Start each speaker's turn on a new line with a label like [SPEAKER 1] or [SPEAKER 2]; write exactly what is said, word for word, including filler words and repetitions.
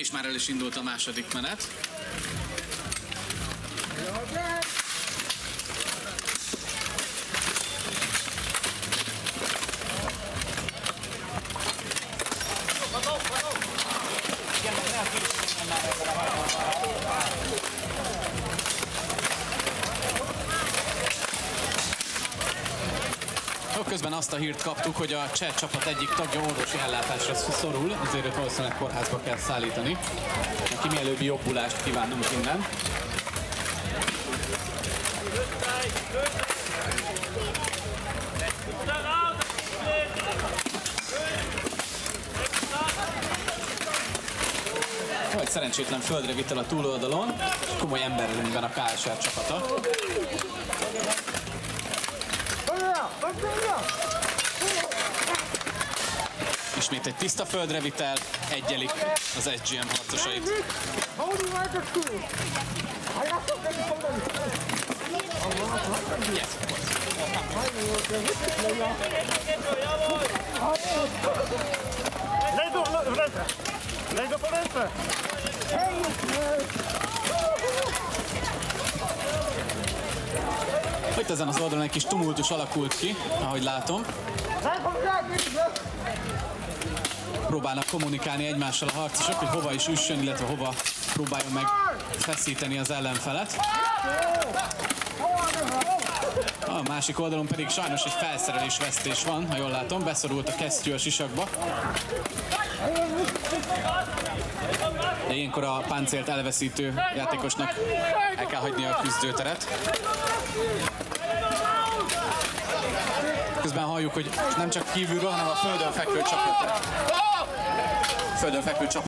[SPEAKER 1] És már el is indult a második menet. Közben azt a hírt kaptuk, hogy a cseh csapat egyik tagja orvosi ellátásra szorul, ezért őt valószínűleg kórházba kell szállítani. Neki mielőbbi jobbulást kívánunk innen. Vagy szerencsétlen földre vitel a túloldalon, komoly emberölényben a ká es er csapata. Ismét egy tiszta földre vitel, egyelik az es gé em harcosait. Yes, itt ezen az oldalon egy kis tumultus alakult ki, ahogy látom. Próbálnak kommunikálni egymással a harcosok, hogy hova is üssön, illetve hova próbáljon meg feszíteni az ellenfelet. A másik oldalon pedig sajnos egy felszerelésvesztés van, ha jól látom, beszorult a kesztyű a sisakba. De ilyenkor a páncélt elveszítő játékosnak el kell hagyni a küzdőteret. Közben halljuk, hogy nem csak kívülről, hanem a földön fekvő csapat. Földön fekvő csapat.